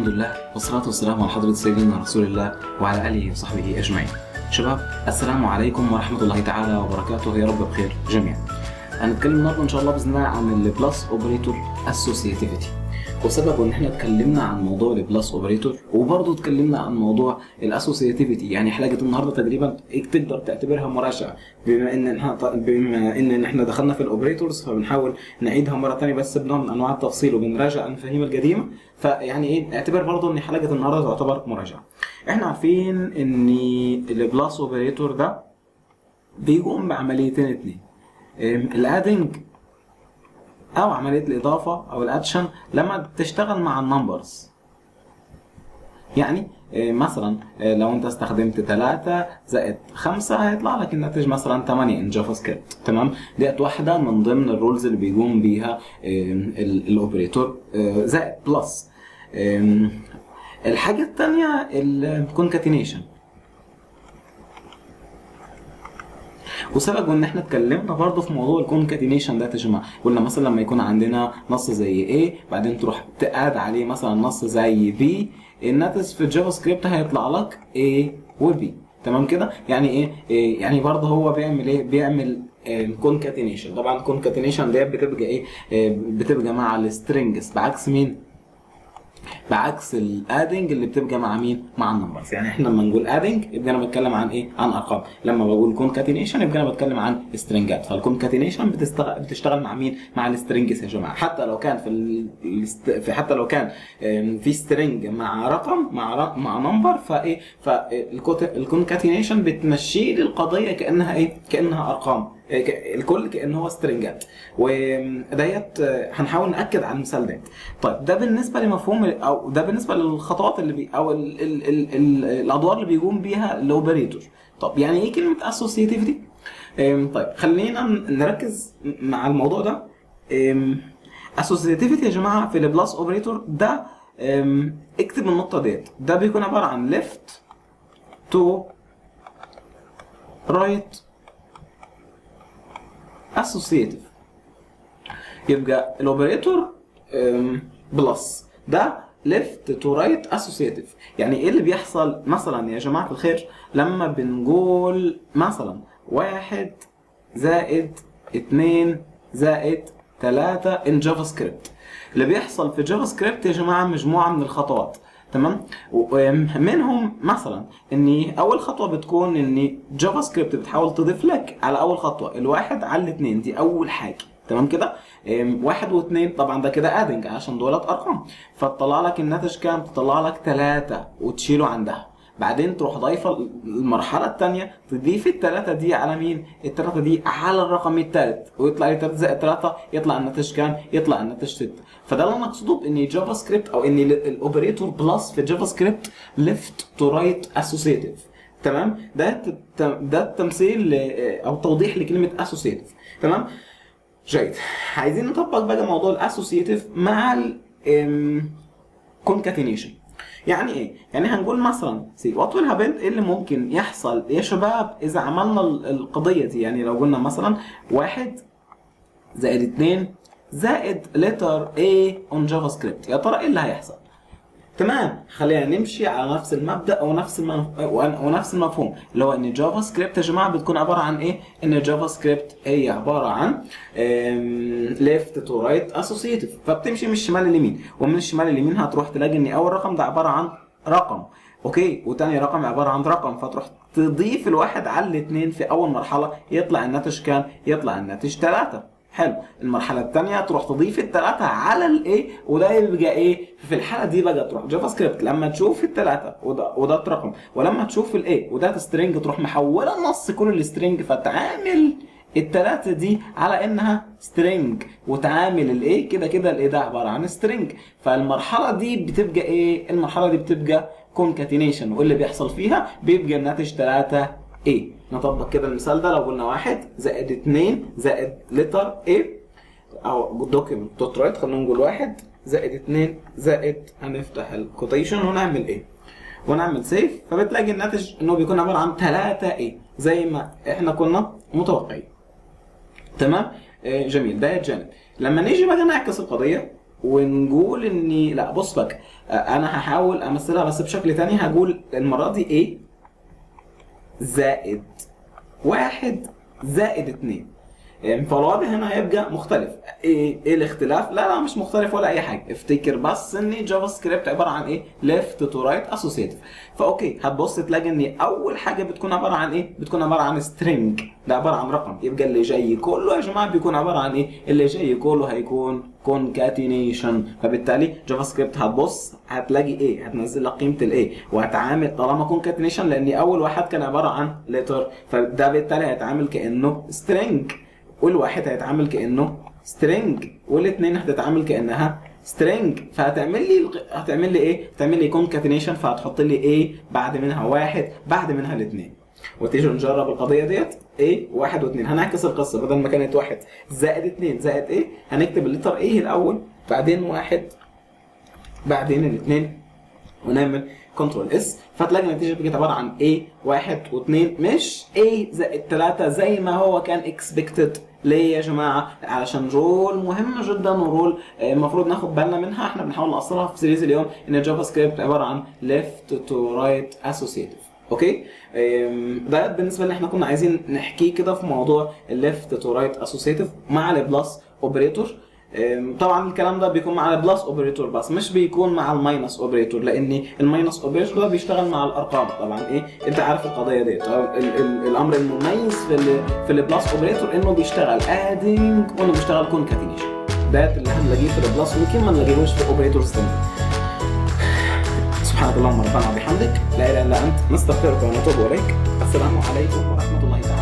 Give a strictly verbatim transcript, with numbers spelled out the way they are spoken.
الحمد لله والصلاة والسلام على حضرة سيدنا رسول الله وعلى آله وصحبه أجمعين. شباب السلام عليكم ورحمة الله تعالى وبركاته، يا رب بخير جميعا. هنتكلم النهارده إن شاء الله بإذن الله عن البلس أوبريتور أسوسيتيفيتي، وسبب ان احنا اتكلمنا عن موضوع البلس اوبريتور وبرضه اتكلمنا عن موضوع الاسوسيتيفيتي، يعني حلقه النهارده تقريبا تقدر تعتبرها مراجعه، بما ان احنا بما ان احنا دخلنا في الاوبريتورز فبنحاول نعيدها مره ثانيه بس بنوع من انواع التفصيل وبنراجع المفاهيم القديمه، فيعني ايه اعتبر برضه ان حلقه النهارده تعتبر مراجعه. احنا عارفين ان البلس اوبريتور ده بيقوم بعمليتين اتنين، الادنج او عمليه الاضافه او الادشن لما تشتغل مع النمبرز. يعني مثلا لو انت استخدمت ثلاثة زائد خمسة هيطلع لك الناتج مثلا ثمانية ان جافا سكريبت، تمام؟ ديت واحده من ضمن الرولز اللي بيقوم بيها الاوبريتور زائد بلس. الحاجه الثانيه الكونكاتينيشن، وسبب ان احنا اتكلمنا برضه في موضوع الكونكاتينيشن ده يا جماعه، قلنا مثلا لما يكون عندنا نص زي A بعدين تروح تقاد عليه مثلا نص زي B، الناتج في الجافا سكريبت هيطلع لك A و B، تمام كده؟ يعني ايه؟ إيه يعني برضه هو بيعمل ايه؟ بيعمل كونكاتينيشن. طبعا الكونكاتينيشن ديت بتبقى ايه؟ بتبقى مع السترينجز، بعكس مين؟ بعكس الادنج اللي بتبقى مع مين؟ مع النمبرز. يعني احنا لما نقول ادنج يبقى انا بتكلم عن ايه؟ عن ارقام، لما بقول كونكاتينيشن يبقى انا بتكلم عن سترنجات. فالكونكاتينيشن بتشتغل بتشتغل مع مين؟ مع السترنجز يا جماعه، حتى لو كان في ال... في حتى لو كان في سترنج مع رقم مع رقم مع نمبر، فايه؟ فالكونكاتينيشن بتمشي لي القضيه كانها ايه؟ كانها ارقام، الكل كأنه هو سترنجات، وديت هنحاول ناكد على المثال ده. طيب ده بالنسبه لمفهوم او ده بالنسبه للخطوات اللي بي او ال ال ال ال الادوار اللي بيقوم بيها الاوبريتور. طب يعني ايه كلمه اسوسيتيفيتي؟ طيب خلينا نركز مع الموضوع ده. اسوسيتيفيتي يا جماعه في البلس اوبريتور ده، اكتب النقطه ديت، ده بيكون عباره عن ليفت تو رايت اسوسيتيف. يبقى الاوبريتور بلس ده ليفت تو رايت اسوسيتيف. يعني ايه اللي بيحصل مثلا يا جماعه الخير لما بنقول مثلا واحد زائد اتنين زائد تلاتة ان جافا سكريبت؟ اللي بيحصل في جافا سكريبت يا جماعه مجموعه من الخطوات، تمام؟ منهم مثلا ان اول خطوه بتكون ان جافا سكريبت بتحاول تضيف لك على اول خطوه الواحد على الاثنين، دي اول حاجه، تمام كده؟ واحد واثنين طبعا ده كده ادنج عشان دولت ارقام، فتطلع لك الناتج كام؟ تطلع لك ثلاثة وتشيله عندها، بعدين تروح ضايفه المرحله الثانيه تضيف الثلاثه دي على مين؟ الثلاثه دي على الرقم الثالث، ويطلع لي ثلاثة زائد ثلاثة يطلع الناتج كام؟ يطلع الناتج ستة. فده اللي انا اقصده بان جافا سكريبت او ان الاوبريتور بلس في جافا سكريبت ليفت تو رايت اسوسيتيف، تمام؟ ده ده التمثيل او توضيح لكلمه اسوسيتيف، تمام؟ جيد. عايزين نطبق بقى موضوع الاسوسيتيف مع الكونكاتينيشن. يعني ايه؟ يعني هنقول مثلا سي وات ويل هابن، ايه اللي ممكن يحصل يا شباب اذا عملنا القضيه دي؟ يعني لو قلنا مثلا واحد زائد اتنين زائد لتر A on جافا سكريبت، يا ترى ايه اللي هيحصل؟ تمام، خلينا نمشي على نفس المبدا ونفس المف... ونفس المفهوم، اللي هو ان جافا سكريبت يا جماعه بتكون عباره عن ايه؟ ان جافا سكريبت هي عباره عن ليفت تو رايت اسوسيتيف، فبتمشي من الشمال لليمين، ومن الشمال لليمين هتروح تلاقي ان اول رقم ده عباره عن رقم، اوكي، وتاني رقم عباره عن رقم، فتروح تضيف الواحد على الاثنين في اول مرحله، يطلع الناتج كام؟ يطلع الناتج ثلاثة. حلو. المرحله الثانيه تروح تضيف الثلاثه على الايه، وده يبقى ايه؟ في الحاله دي بقى تروح جافا سكريبت لما تشوف الثلاثه وده وده رقم، ولما تشوف الايه وده سترينج تروح محوله النص كل السترينج، فتعامل الثلاثه دي على انها سترينج، وتعامل الايه كده كده الايه ده عباره عن سترينج. فالمرحله دي بتبقى ايه؟ المرحله دي بتبقى كونكاتينيشن، واللي بيحصل فيها بيبقى الناتج ثلاثة ايه. نطبق كده المثال ده، لو قلنا واحد زائد اتنين زائد لتر ايه او دوكيمنت دوت رايت، خلينا نقول واحد زائد اتنين زائد، هنفتح الكوتيشن ونعمل ايه ونعمل سيف، فبتلاقي الناتج انه بيكون عباره عن ثلاثة ايه زي ما احنا كنا متوقعين، تمام؟ آه جميل. ده جانب. لما نيجي بقى نعكس القضيه ونقول اني لا بص بقى، انا هحاول امثلها بس بشكل تاني. هقول المره دي A زائد واحد زائد اتنين. فالوضع هنا هيبقى مختلف. ايه ايه الاختلاف؟ لا لا مش مختلف ولا اي حاجه. افتكر بس ان جافا سكريبت عباره عن ايه؟ ليفت تو رايت اسوسيتيف. فاوكي هتبص تلاقي ان اول حاجه بتكون عباره عن ايه؟ بتكون عباره عن سترينج، ده عباره عن رقم. يبقى اللي جاي كله يا جماعه بيكون عباره عن ايه؟ اللي جاي كله هيكون كونكاتينيشن. فبالتالي جافا سكريبت هتبص هتلاقي ايه؟ هتنزل لك قيمه الايه وهتعامل طالما كونكاتينيشن لان اول واحد كان عباره عن لتر، فده بالتالي هيتعامل كانه سترينج، والواحد هيتعامل كانه سترينج، والاثنين هتتعامل كانها سترينج. فهتعمل لي هتعمل لي ايه؟ هتعمل لي كونكاتينيشن، فهتحط لي ايه بعد منها واحد بعد منها الاثنين. وتيجي نجرب القضيه ديت ايه واحد واثنين. هنعكس القصه، بدل ما كانت واحد زائد اثنين زائد ايه هنكتب اللتر ايه الاول بعدين واحد بعدين الاثنين ونعمل كنترول اس، فتلاقي النتيجه بقت عباره عن ايه واحد واثنين مش ايه زائد ثلاثة زي ما هو كان اكسبكتد. ليه يا جماعه؟ علشان رول مهمه جدا ورول المفروض ناخد بالنا منها. احنا بنحاول نوصلها في سيريز اليوم ان الجافا سكريبت عباره عن ليفت تو رايت اسوسيتيف. اوكي ده بالنسبه اللي احنا كنا عايزين نحكيه كده في موضوع الليفت تو رايت اسوسيتيف مع البلس اوبريتور. طبعا الكلام ده بيكون مع البلس اوبريتور بس مش بيكون مع الماينس اوبريتور، لان الماينس اوبريتور ده بيشتغل مع الارقام. طبعا ايه انت عارف القضيه دي. الامر المميز في ال في البلس اوبريتور انه بيشتغل ادنج وانه بيشتغل كونكاتينيشن. ده اللي هنلاقيه في البلس ويمكن ما نلاقيهوش في اوبريتورز ثانيه. سبحانك اللهم ربنا وبحمدك لا اله الا انت نستغفرك ونتوب اليك. السلام عليكم ورحمه الله تعالى.